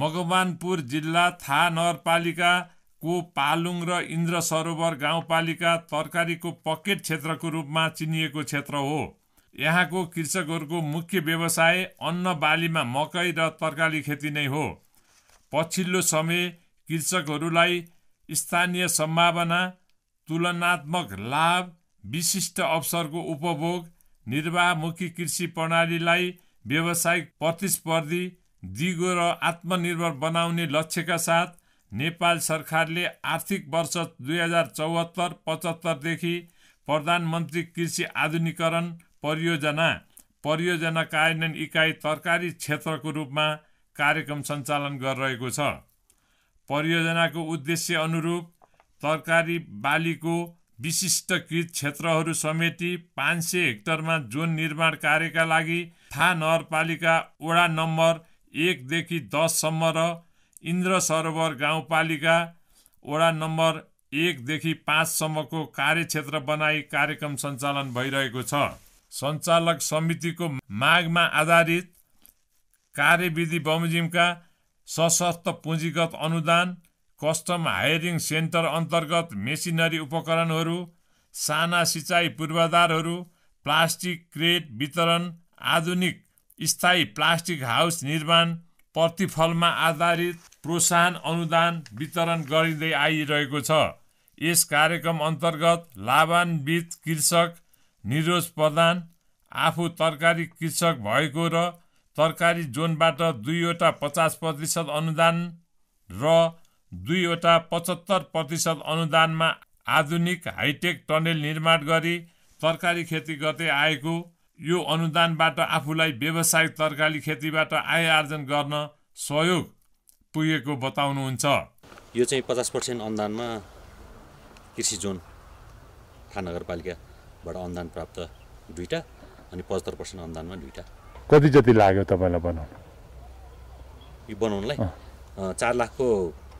मकवानपुर जिल्ला थाहा नगरपालिकाको पालुङ र इन्द्र सरोवर गाउँपालिका तरकारीको पकेट क्षेत्रको रूपमा चिनिएको क्षेत्र हो। यहाँको कृषकहरूको मुख्य व्यवसाय अन्न बालीमा मकै र तरकारी खेती नै हो। पछिल्लो समय कृषकहरूलाई स्थानीय सम्भावना, तुलनात्मक लाभ, विशिष्ट अवसरको उपभोग, निर्वाहमुखी कृषि प्रणालीलाई व्यावसायिक, प्रतिस्पर्धी, दिगो र आत्मनिर्भर बनाउने लक्ष्यका साथ नेपाल सरकारले आर्थिक वर्ष 2074-75 देखि प्रधानमन्त्री कृषि आधुनिकीकरण परियोजना कार्यान्वयन इकाइ तरकारी क्षेत्रको रूपमा कार्यक्रम सञ्चालन गरिरहेको छ। परियोजनाको उद्देश्य अनुरूप तरकारी बालीको विशिष्टकृत क्षेत्रहरू समेटी 500 हेक्टरमा जोन निर्माण कार्यका लागि थाहा नगरपालिका वडा नम्बर 1 देखि 10 सम्म र इन्द्र सरोवर गाउँपालिका वडा नम्बर 1 देखि 5 सम्मको कार्यक्षेत्र बनाई कार्यक्रम सञ्चालन भइरहेको छ। सञ्चालक समितिको मागमा आधारित कार्यविधि बमोजिमका सशर्त पुँजीगत अनुदान, कस्टम हायरिङ सेन्टर अन्तर्गत मेसिनरी उपकरणहरू, साना सिँचाइ पूर्वाधारहरू, प्लास्टिक क्रेट वितरण, आधुनिक स्थायी प्लास्टिक हाउस निर्माण, प्रतिफलमा आधारित प्रोत्साहन अनुदान वितरण गरिँदै आइरहेको छ। यस कार्यक्रम अन्तर्गत लाभान्वित कृषक निरोज प्रधान आफू तरकारी कृषक भएको र तरकारी जोनबाट 2वटा 50% अनुदान र 2वटा 75% अनुदानमा आधुनिक हाइटेक टनेल निर्माण गरी तरकारी खेती गर्दै आएको, यो अनुदानबाट आफूलाई व्यावसायिक तरकारी खेतीबाट आय आर्जन गर्न सहयोग पुगेको बताउनुहुन्छ। यो चाहिँ 50% अनुदानमा कृषि जोन थाहा नगरपालिकाबाट अनुदान प्राप्त 2टा अनि 75% अनुदानमा 2टा। कति जति लाग्यो तपाईँलाई बनाउन? यो बनाउनलाई 4 लाखको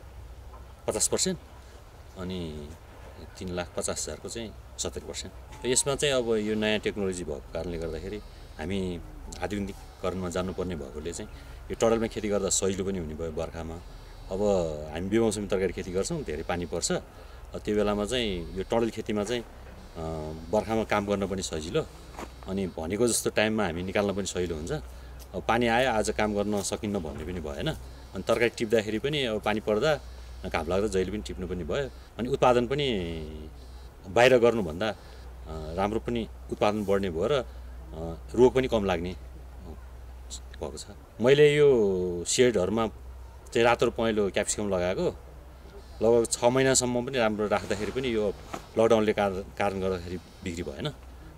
50% अनि 3,50,000को चाहिँ 70%। यसमा चाहिँ अब यो नयाँ टेक्नोलोजी भएको कारणले गर्दाखेरि हामी आधुनिकीकरणमा जानुपर्ने भएकोले चाहिँ यो टडलमा खेती गर्दा सजिलो पनि हुने भयो। बर्खामा अब हामी बेमौसमी तरकारी खेती गर्छौँ, धेरै पानी पर्छ, त्यो बेलामा चाहिँ यो टडल खेतीमा चाहिँ बर्खामा काम गर्न पनि सजिलो अनि भनेको जस्तो टाइममा हामी निकाल्न पनि सजिलो हुन्छ। अब पानी आयो आज काम गर्न सकिन्न भन्ने पनि भएन। अनि तरकारी टिप्दाखेरि पनि अब पानी पर्दा घाम लाग्दा जहिले पनि टिप्नु पनि भयो अनि उत्पादन पनि बाहिर गर्नुभन्दा राम्रो पनि उत्पादन बढ्ने भयो र रोग पनि कम लाग्ने भएको छ। मैले यो सेडहरूमा चाहिँ रातो र पहेँलो क्याप्सिकम लगाएको लगभग 6 महिनासम्म पनि राम्रो राख्दाखेरि पनि यो लकडाउनले कारण गर्दाखेरि बिक्री भएन।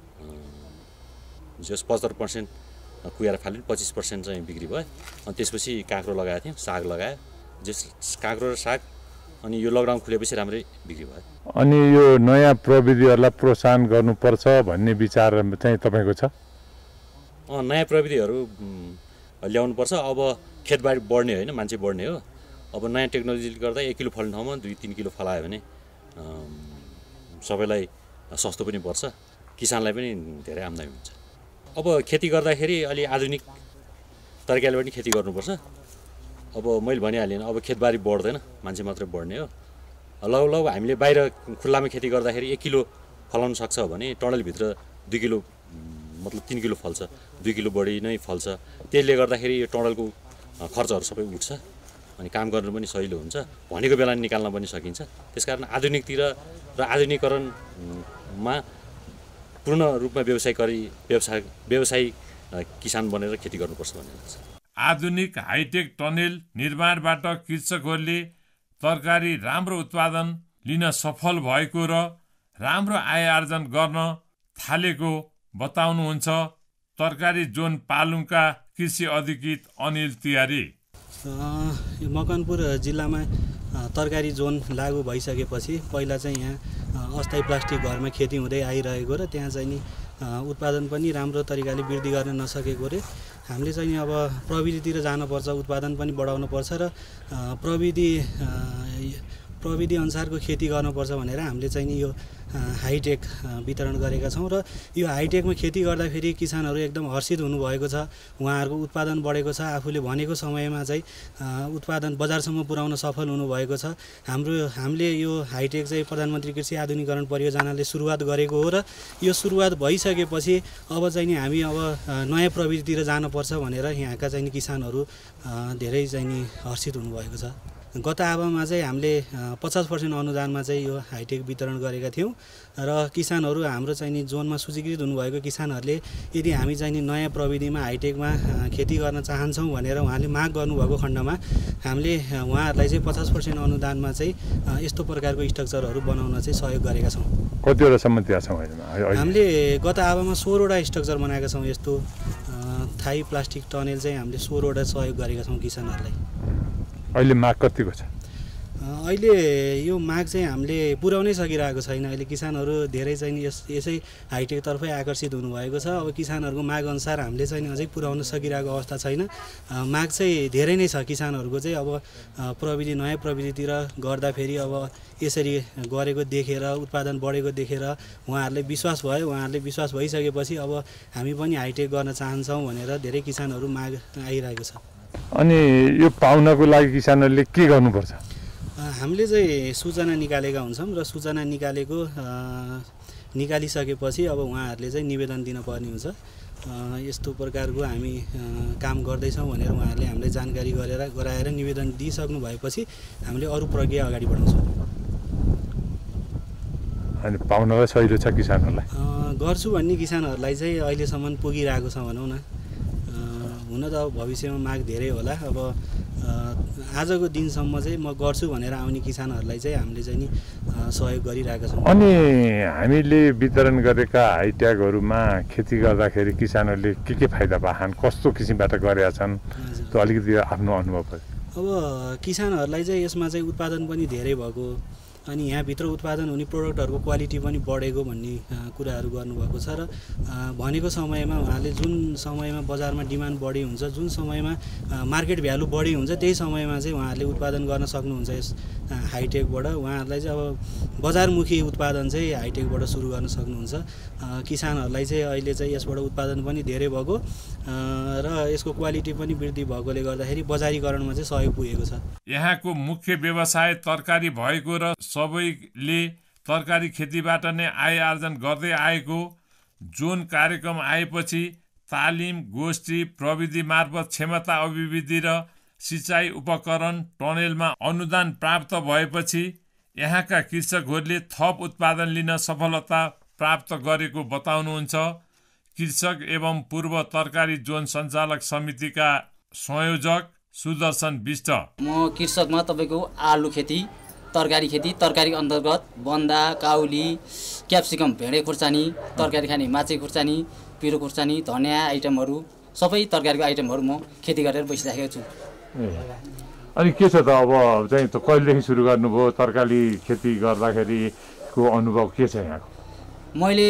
जस 75% कुहिएर फाल्यो, 25% चाहिँ बिक्री भयो। अनि त्यसपछि काँक्रो लगाएको थिएँ, साग लगाएँ, जस काँक्रो र साग अनि यो लकडाउन खुलेपछि राम्रै बिक्री भयो। अनि यो नयाँ प्रविधिहरूलाई प्रोत्साहन गर्नुपर्छ भन्ने विचार चाहिँ तपाईँको छ? नयाँ प्रविधिहरू ल्याउनुपर्छ। अब खेतबारी बढ्ने होइन, मान्छे बढ्ने हो। अब नयाँ टेक्नोलोजीले गर्दा 1 किलो फल्ने ठाउँमा 2-3 किलो फलायो भने सबैलाई सस्तो पनि पर्छ, किसानलाई पनि धेरै आम्दानी हुन्छ। अब खेती गर्दाखेरि अलि आधुनिक तरिकाले पनि खेती गर्नुपर्छ। अब मैले भनिहालेँ, अब खेतबारी बढ्दैन, मान्छे मात्रै बढ्ने हो। लगभग हामीले बाहिर खुल्लामा खेती गर्दाखेरि 1 किलो फलाउन सक्छ भने टडलभित्र 2 किलो मतलब 3 किलो फल्छ, 2 किलो बढी नै फल्छ। त्यसले गर्दाखेरि यो टडलको खर्चहरू सबै उठ्छ अनि काम गर्न पनि सजिलो हुन्छ, भनेको बेला निकाल्न पनि सकिन्छ। त्यसकारण आधुनिकतिर र आधुनिकीकरणमा पूर्ण रूपमा व्यवसायी किसान बनेर खेती गर्नुपर्छ भन्ने लाग्छ। आधुनिक हाइटेक टनेल निर्माणबाट कृषकहरूले तरकारी राम्रो उत्पादन लिन सफल भएको र राम्रो आय आर्जन गर्न थालेको बताउनुहुन्छ तरकारी जोन पालुङका कृषि अधिकृत अनिल तिवारी। मकवानपुर जिल्लामा तरकारी जोन लागू भइसकेपछि पहिला चाहिँ यहाँ अस्थायी प्लास्टिक घरमा खेती हुँदै आइरहेको र त्यहाँ चाहिँ नि उत्पादन पनि राम्रो तरिकाले वृद्धि गर्न नसकेको रे हामीले चाहिँ अब प्रविधितिर जानुपर्छ, उत्पादन पनि बढाउनुपर्छ र प्रविधि प्रविधि अनुसारको खेती गर्नुपर्छ भनेर हामीले चाहिँ नि यो हाइटेक वितरण गरेका छौँ र यो हाइटेकमा खेती गर्दाखेरि किसानहरू एकदम हर्षित हुनुभएको छ। उहाँहरूको उत्पादन बढेको छ, आफूले भनेको समयमा चाहिँ उत्पादन बजारसम्म पुर्याउन सफल हुनुभएको छ। हामीले यो हाइटेक चाहिँ प्रधानमन्त्री कृषि आधुनिकीकरण परियोजनाले सुरुवात गरेको हो र यो सुरुवात भइसकेपछि अब चाहिँ नि हामी अब नयाँ प्रविधितिर जानुपर्छ भनेर यहाँका चाहिँ नि किसानहरू धेरै चाहिँ नि हर्षित हुनुभएको छ। गत आवामा चाहिँ हामीले 50% अनुदानमा चाहिँ यो हाइटेक वितरण गरेका थियौँ र किसानहरू हाम्रो चाहिँ नि जोनमा सूचीकृत हुनुभएको किसानहरूले यदि हामी चाहिँ नि नयाँ प्रविधिमा हाइटेकमा खेती गर्न चाहन्छौँ भनेर उहाँले माग गर्नुभएको खण्डमा हामीले उहाँहरूलाई चाहिँ 50% अनुदानमा चाहिँ यस्तो प्रकारको स्ट्रक्चरहरू बनाउन चाहिँ सहयोग गरेका छौँ। कतिवटासम्म दिएका छौँ हामीले गत आवामा 16 वटा स्ट्रक्चर बनाएका छौँ। यस्तो थाई प्लास्टिक टनेल चाहिँ हामीले 16 वटा सहयोग गरेका छौँ किसानहरूलाई। अहिले माग कतिको छ? अहिले यो माग चाहिँ हामीले पुर्याउनै सकिरहेको छैन। अहिले किसानहरू धेरै चाहिँ यसै हाइटेकतर्फै आकर्षित हुनुभएको छ। अब किसानहरूको माग अनुसार हामीले चाहिँ अझै पुर्याउन सकिरहेको अवस्था छैन। माग चाहिँ धेरै नै छ किसानहरूको चाहिँ। अब प्रविधि नयाँ प्रविधितिर गर्दाखेरि अब यसरी गरेको देखेर उत्पादन बढेको देखेर उहाँहरूले विश्वास भयो। उहाँहरूले विश्वास भइसकेपछि अब हामी पनि हाइटेक गर्न चाहन्छौँ भनेर धेरै किसानहरू माग आइरहेको छ। अनि यो पाउनको लागि किसानहरूले के गर्नुपर्छ? हामीले चाहिँ सूचना निकालेका हुन्छौँ र सूचना निकालिसकेपछि अब उहाँहरूले चाहिँ निवेदन दिनुपर्ने हुन्छ। यस्तो प्रकारको हामी काम गर्दैछौँ भनेर उहाँहरूले हामीलाई जानकारी गराएर निवेदन दिइसक्नु भएपछि हामीले अरू प्रक्रिया अगाडि बढाउँछौँ। अनि पाउनलाई सजिलो छ किसानहरूलाई? गर्छु भन्ने किसानहरूलाई चाहिँ अहिलेसम्म पुगिरहेको छ भनौँ न। हुन त अब भविष्यमा माग धेरै होला। अब आजको दिनसम्म चाहिँ म गर्छु भनेर आउने किसानहरूलाई चाहिँ हामीले चाहिँ नि सहयोग गरिरहेका छौँ। अनि हामीले वितरण गरेका हाइटेकहरूमा खेती गर्दाखेरि किसानहरूले के फाइदा पाएछन्, कस्तो किसिमबाट गरेका छन्, त्यो अलिकति आफ्नो अनुभव भयो। अब किसानहरूलाई चाहिँ यसमा चाहिँ उत्पादन पनि धेरै भएको अनि यहाँभित्र उत्पादन हुने प्रोडक्टहरूको क्वालिटी पनि बढेको भन्ने कुराहरू गर्नुभएको छ र भनेको समयमा उहाँले जुन समयमा बजारमा डिमान्ड बढी हुन्छ, जुन समयमा मार्केट भ्यालु बढी हुन्छ, त्यही समयमा चाहिँ उहाँहरूले उत्पादन गर्न सक्नुहुन्छ यस हाइटेकबाट। उहाँहरूलाई चाहिँ अब बजारमुखी उत्पादन चाहिँ हाइटेकबाट सुरु गर्न सक्नुहुन्छ। किसानहरूलाई चाहिँ अहिले चाहिँ यसबाट उत्पादन पनि धेरै भएको र यसको क्वालिटी पनि वृद्धि भएकोले गर्दाखेरि बजारीकरणमा चाहिँ सहयोग पुगेको छ। यहाँको मुख्य व्यवसाय तरकारी भएको र सबैले तरकारी खेतीबाट नै आय आर्जन गर्दै आएको जोन कार्यक्रम आएपछि तालिम, गोष्ठी, प्रविधि मार्फत क्षमता अभिवृद्धि र सिँचाइ उपकरण टनेलमा अनुदान प्राप्त भएपछि यहाँका कृषकहरूले थप उत्पादन लिन सफलता प्राप्त गरेको बताउनुहुन्छ कृषक एवं पूर्व तरकारी जोन सञ्चालक समितिका संयोजक सुदर्शन विष्ट। म कृषकमा तपाईँको आलु खेती, तरकारी खेती, तरकारी अन्तर्गत बन्दा, काउली, क्याप्सिकम, भेडे खुर्सानी, तरकारी खाने माछे खुर्सानी, पिरो खुर्सानी, धनियाँ आइटमहरू सबै तरकारीको आइटमहरू म खेती गरेर बसिरहेको छु। अनि के छ त अब चाहिँ त कहिलेदेखि सुरु गर्नुभयो तरकारी खेती गर्दाखेरिको अनुभव के छ यहाँको? मैले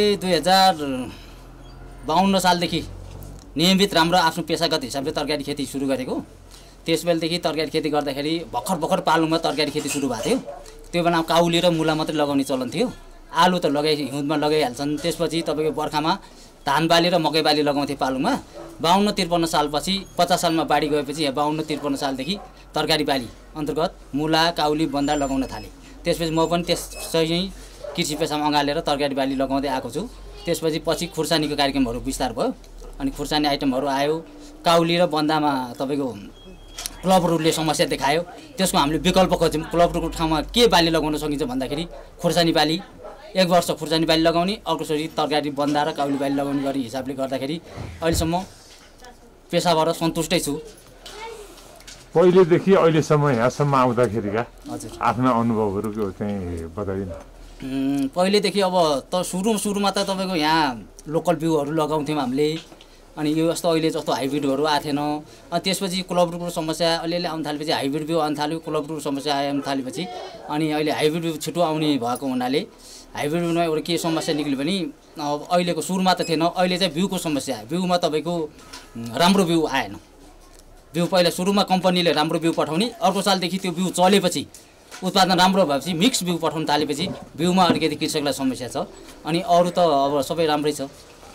2052 सालदेखि नियमित राम्रो आफ्नो पेसागत हिसाबले तरकारी खेती सुरु गरेको। त्यसबेलादेखि तरकारी खेती गर्दाखेरि भर्खर पालुङमा तरकारी खेती सुरु भएको थियो। त्यो बेला काउली र मुला मात्रै लगाउने चलन थियो। आलु त हिउँदमा लगाइहाल्छन्। त्यसपछि तपाईँको बर्खामा धान बाली र मकै बाली लगाउँथे पालुङमा। 52-53 सालपछि 50 सालमा बाढी गएपछि 52-53 सालदेखि तरकारी बाली अन्तर्गत मुला, काउली, बन्दा लगाउन थालेँ। त्यसपछि म पनि त्यसै कृषि पेसामा अँगालेर तरकारी बाली लगाउँदै आएको छु। त्यसपछि खुर्सानीको कार्यक्रमहरू विस्तार भयो अनि खुर्सानी आइटमहरू आयो। काउली र बन्दामा तपाईँको क्लब रुटले समस्या देखायो। त्यसको हामीले विकल्प खोज्यौँ। क्लब रुटको ठाउँमा के बाली लगाउन सकिन्छ भन्दाखेरि खुर्सानी बाली 1 वर्ष खुर्सानी बाली लगाउने, अर्कोचोटि तरकारी बन्दा र काउली बाली लगाउने गरी हिसाबले गर्दाखेरि अहिलेसम्म पेसाबाट सन्तुष्टै छु। पहिलेदेखि अहिलेसम्म यहाँसम्म आउँदाखेरिका हजुर आफ्ना अनुभवहरू चाहिँ बताइदिनु। पहिलेदेखि अब सुरुमा त तपाईँको यहाँ लोकल बिउहरू लगाउँथ्यौँ हामीले। अनि यो जस्तो अहिले जस्तो हाइब्रिडहरू आएको थिएन। अनि त्यसपछि क्लब रुटको समस्या अलिअलि आउन थालेपछि हाइब्रिड बिउ आउन थाल्यो। क्लब रुटको समस्या आउन थालेपछि अनि अहिले हाइब्रिड बिउ छिटो आउने भएको हुनाले हाइब्रिड बिउमा एउटा के समस्या निक्ल्यो भने अब अहिलेको सुरुमा त थिएन, अहिले चाहिँ बिउको समस्या आयो। बिउमा तपाईँको राम्रो बिउ आएन। बिउ पहिला सुरुमा कम्पनीले राम्रो बिउ पठाउने, अर्को सालदेखि त्यो बिउ चलेपछि उत्पादन राम्रो भएपछि मिक्स बिउ पठाउन थालेपछि बिउमा अलिकति कृषकलाई समस्या छ अनि अरू त अब सबै राम्रै छ।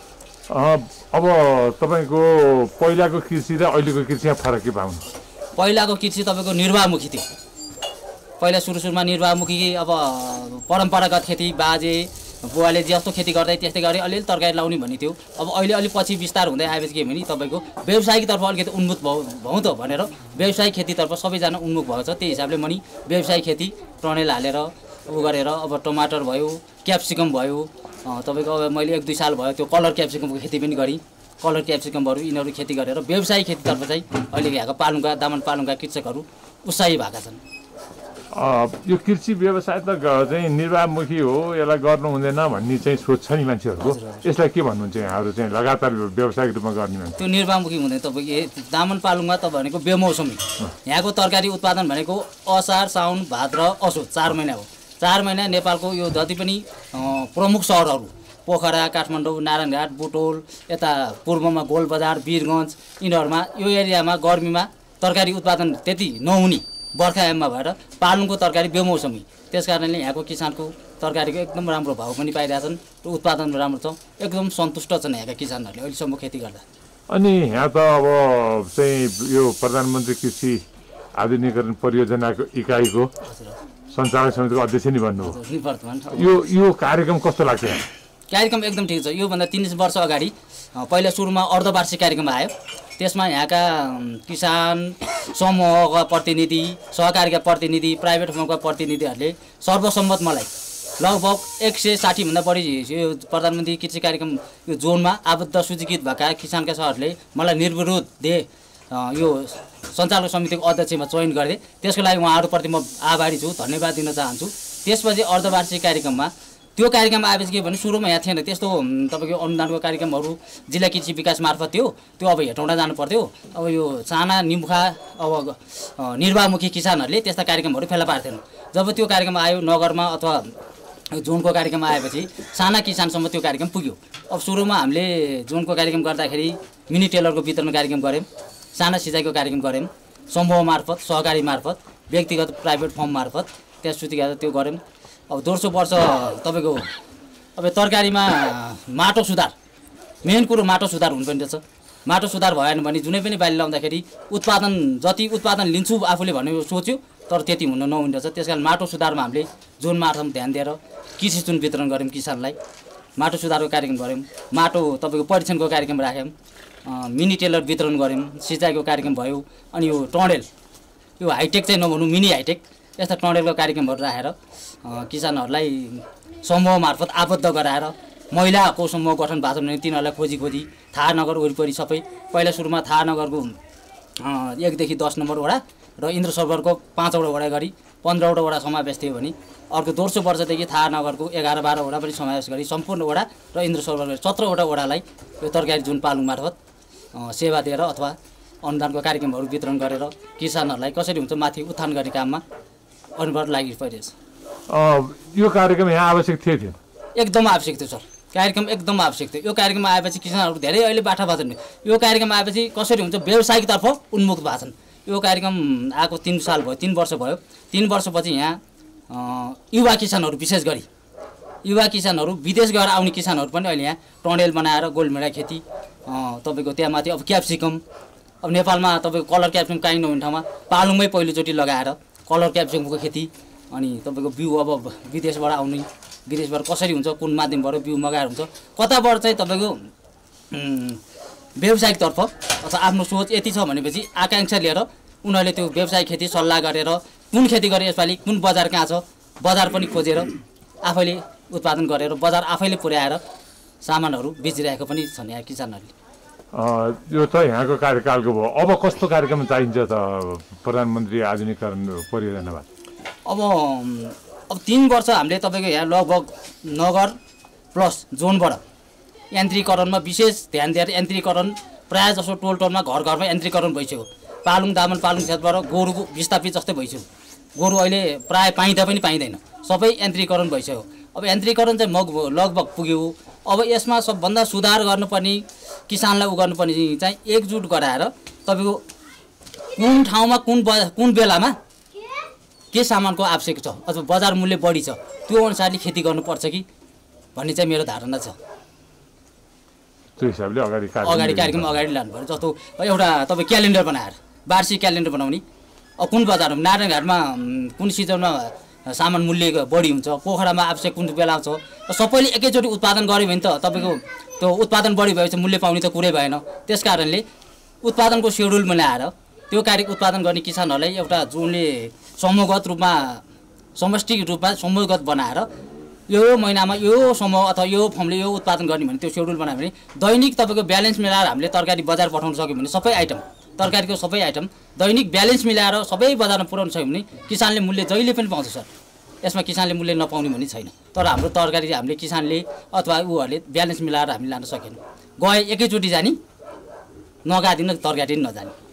अब तपाईँको पहिलाको कृषि र अहिलेको कृषिमा फरक के पाउनु? पहिलाको कृषि तपाईँको निर्वाहमुखी थियो। पहिला सुरुमा निर्वाहमुखी अब परम्परागत खेती बाजे बुवाले जस्तो खेती गर्दै त्यस्तै गरी अलिअलि तरकारी लाउने भन्ने थियो। अब अहिले अलि पछि विस्तार हुँदै आएपछि के भने तपाईँको व्यवसायिकतर्फ अलिकति उन्मुख भयौँ त भनेर व्यवसायिक खेतीतर्फ सबैजना उन्मुख भएको छ। त्यही हिसाबले पनि व्यवसायिक खेती टनेल हालेर उ गरेर अब टमाटर भयो, क्याप्सिकम भयो, तपाईँको अब मैले 1-2 साल भयो त्यो कलर क्याप्सिकमको खेती पनि गरेँ। कलर क्याप्सिकमहरू यिनीहरू खेती गरेर व्यवसायिक खेतीतर्फ चाहिँ अहिले यहाँको पालुङका दामन पालुङका कृषकहरू उत्साही भएका छन्। यो कृषि व्यवसाय त चाहिँ निर्वाहमुखी हो, यसलाई गर्नु हुँदैन भन्ने चाहिँ सोच छ नि मान्छेहरूको। यसलाई के भन्नुहुन्छ यहाँहरू चाहिँ लगातार व्यावसायिक रूपमा गर्ने मान्छे? त्यो निर्वाहमुखी हुँदैन तपाईँको दामन पालुङमा त भनेको बेमौसमी। यहाँको तरकारी उत्पादन भनेको असार साउन भाद्र असोज 4 महिना हो। 4 महिना नेपालको यो जति पनि प्रमुख सहरहरू पोखरा, काठमाडौँ, नारायणघाट, बुटोल, यता पूर्वमा गोलबजार, वीरगञ्ज यिनीहरूमा यो एरियामा गर्मीमा तरकारी उत्पादन त्यति नहुने बर्खायाममा भएर पालुङको तरकारी बेमौसमी। त्यस कारणले यहाँको किसानको तरकारीको एकदम राम्रो भाउ पनि पाइरहेछन् र उत्पादन राम्रो छ। एकदम सन्तुष्ट छन् यहाँका किसानहरूले अहिलेसम्म खेती गर्दा। अनि यहाँ त अब चाहिँ यो प्रधानमन्त्री कृषि आधुनिकीकरण परियोजनाको इकाइको सञ्चालक समितिको अध्यक्ष नि भन्नुभयो। यो कार्यक्रम कस्तो लाग्छ? कार्यक्रम एकदम ठिक छ। योभन्दा 3 वर्ष अगाडि पहिला सुरुमा अर्धवार्षिक कार्यक्रम आयो। त्यसमा यहाँका किसान समूहका प्रतिनिधि, सहकारीका प्रतिनिधि, प्राइभेट फर्मका प्रतिनिधिहरूले सर्वसम्मत मलाई लगभग 160 भन्दा बढी यो प्रधानमन्त्री कृषि कार्यक्रम यो जोनमा आबद्ध सूचीकृत भएका किसानका सहरले मलाई निर्विरोध दे यो सञ्चालक समितिको अध्यक्षमा चयन गरे। त्यसको लागि उहाँहरूप्रति म आभारी छु, धन्यवाद दिन चाहन्छु। त्यसपछि अर्धवार्षिक कार्यक्रममा त्यो कार्यक्रम आएपछि के भने सुरुमा यहाँ थिएन त्यस्तो तपाईँको अनुदानको कार्यक्रमहरू जिल्ला कृषि विकास मार्फत थियो। त्यो अब हेटौँडा जानु पर्थ्यो। अब यो साना निमुखा अब निर्वाहमुखी किसानहरूले त्यस्ता कार्यक्रमहरू फेला पार्थेन। जब त्यो कार्यक्रम आयो नगरमा अथवा जोनको कार्यक्रम आएपछि साना किसानसम्म त्यो कार्यक्रम पुग्यो। अब सुरुमा हामीले जोनको कार्यक्रम गर्दाखेरि मिनी टेलरको वितरण कार्यक्रम गऱ्यौँ, साना सिँचाइको कार्यक्रम गऱ्यौँ, समूह मार्फत, सहकारी मार्फत, व्यक्तिगत प्राइभेट फर्म मार्फत त्यसपछि त्यो गऱ्यौँ। अब दोस्रो वर्ष तपाईँको अब तरकारीमा माटो सुधार, मेन कुरो माटो सुधार हुनुपर्ने रहेछ। माटो सुधार भएन भने जुनै पनि बाली लाउँदाखेरि उत्पादन जति उत्पादन लिन्छु आफूले भन्ने सोच्यो तर त्यति हुन नहुने रहेछ। त्यस कारण माटो सुधारमा हामीले जोन मार्फत ध्यान दिएर कृषि चुन वितरण गऱ्यौँ, किसानलाई माटो सुधारको कार्यक्रम गऱ्यौँ, माटो तपाईँको परीक्षणको कार्यक्रम राख्यौँ, मिनी टेलर वितरण गऱ्यौँ, सिँचाइको कार्यक्रम भयो। अनि यो टनेल, यो हाइटेक चाहिँ नभनौँ मिनी हाइटेक, यस्ता टनेलको कार्यक्रमहरू राखेर किसानहरूलाई समूह मार्फत आबद्ध गराएर महिलाको समूह गठन भएको छ भने तिनीहरूलाई खोजी थाहा नगर वरिपरि सबै पहिला सुरुमा थाहा नगरको 1 देखि 10 नम्बर वडा र इन्द्र सरोवरको 5वटा वडा गरी 15वटा वडा समावेश थियो भने अर्को दोस्रो वर्षदेखि थाहा नगरको 11-12 वडा पनि समावेश गरी सम्पूर्ण वडा र इन्द्र सरोवर 17वटा वडालाई यो तरकारी जुन पालुङ मार्फत सेवा दिएर अथवा अनुदानको कार्यक्रमहरू वितरण गरेर किसानहरूलाई कसरी हुन्छ माथि उत्थान गर्ने काममा अनिवार्य लागि परिरहेछ। यो कार्यक्रम यहाँ आवश्यक थियो? एकदम आवश्यक थियो सर, कार्यक्रम एकदम आवश्यक थियो। यो कार्यक्रममा आएपछि किसानहरू धेरै अहिले बाठा भएको छन्। यो कार्यक्रम आएपछि कसरी हुन्छ व्यवसायिकतर्फ उन्मुख भएको छन्। यो कार्यक्रम आएको 3 साल भयो, 3 वर्ष भयो। 3 वर्षपछि यहाँ युवा किसानहरू विशेष गरी युवा किसानहरू विदेश गएर आउने किसानहरू पनि अहिले यहाँ टनेल बनाएर गोलमेडा खेती तपाईँको त्यहाँमाथि अब क्याप्सिकम, अब नेपालमा तपाईँको कलर क्याप्सिकम काहीँ नहुने ठाउँमा पालुङमै पहिलोचोटि लगाएर कलर क्याप्सिकमको खेती अनि तपाईँको बिउ अब विदेशबाट आउने, विदेशबाट कसरी हुन्छ कुन माध्यमबाट बिउ मगाएर हुन्छ, कताबाट चाहिँ तपाईँको व्यावसायिकतर्फ अथवा आफ्नो सोच यति छ भनेपछि आकाङ्क्षा लिएर उनीहरूले त्यो व्यवसायिक खेती सल्लाह गरेर कुन खेती गरे यसपालि कुन बजार कहाँ छ बजार पनि खोजेर आफैले उत्पादन गरेर बजार आफैले पुर्याएर सामानहरू बेचिरहेको पनि छन् यहाँ किसानहरूले। यो त यहाँको कार्यकालको भयो। अब कस्तो कार्यक्रम चाहिन्छ त प्रधानमन्त्री आधुनिकीकरण परियोजनामा? अब 3 वर्ष हामीले तपाईँको यहाँ लगभग नगर प्लस जोनबाट यन्त्रीकरणमा विशेष ध्यान दिएर यन्त्रीकरण प्रायः जसो टोल टोलमा घर घरमा यन्त्रीकरण भइसक्यो। पालुङ दामन पालुङ क्षेत्रबाट गोरुको विस्थापित जस्तै भइसक्यो। गोरु अहिले प्रायः पाइँदा पनि पाइँदैन, सबै यन्त्रीकरण भइसक्यो। अब यन्त्रीकरण चाहिँ लगभग पुग्यो। अब यसमा सबभन्दा सुधार गर्नुपर्ने किसानलाई गर्नुपर्ने चाहिँ एकजुट गराएर तपाईँको कुन ठाउँमा कुन बेलामा के सामानको आवश्यक छ अथवा बजार मूल्य बढी छ त्यो अनुसारले खेती गर्नुपर्छ कि भन्ने चाहिँ मेरो धारणा छ। त्यो हिसाबले अगाडि कार्यक्रम अगाडि लानुपर्छ। जस्तो एउटा तपाईँ क्यालेन्डर बनाएर वार्षिक क्यालेन्डर बनाउने, अब कुन बजारमा नारायणघाटमा कुन सिजनमा सामान मूल्य बढी हुन्छ, पोखरामा आवश्यक कुन बेला आउँछ, सबैले एकैचोटि उत्पादन गऱ्यो भने त तपाईँको त्यो उत्पादन बढी भएपछि मूल्य पाउने त कुरै भएन। त्यस कारणले उत्पादनको सेड्युल बनाएर त्यो उत्पादन गर्ने किसानहरूलाई एउटा जुनले समूहगत रूपमा समष्टि रूपमा समूहगत बनाएर यो महिनामा यो समूह अथवा यो फर्मले यो उत्पादन गर्ने भने त्यो सेड्युल बनायो भने दैनिक तपाईँको ब्यालेन्स मिलाएर हामीले तरकारी बजार पठाउन सक्यौँ भने सबै आइटम तरकारीको सबै आइटम दैनिक ब्यालेन्स मिलाएर सबै बजारमा पुर्याउन सक्यौँ भने किसानले मूल्य जहिले पनि पाउँछ सर। यसमा किसानले मूल्य नपाउने भन्ने छैन। तर हाम्रो तरकारी हामीले किसानले अथवा उहरूले ब्यालेन्स मिलाएर हामीले लान सकेनौँ। गए एकैचोटि जाने, नगएदेखि तरकारी नजाने।